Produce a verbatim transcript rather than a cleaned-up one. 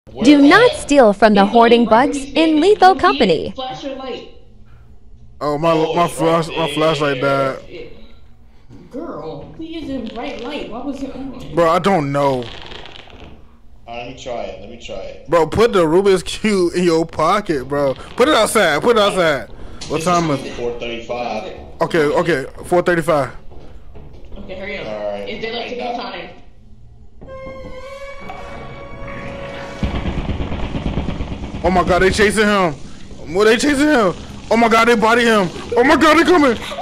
Do not steal from the hoarding bugs in lethal company. Flash your light. Oh my Oh, my it's flash right my there. flashlight died. Girl, we using bright light. Why was it on? Bro, I don't know. Alright, let me try it. Let me try it. Bro, put the Rubik's Cube in your pocket, bro. Put it outside. Put it outside. What time is it? four thirty-five. Okay, okay. four thirty-five. Okay, hurry up. Alright. It's daylight to I be got time. Oh my god, they chasing him. What, they chasing him? Oh my god, they body him. Oh my god, they coming.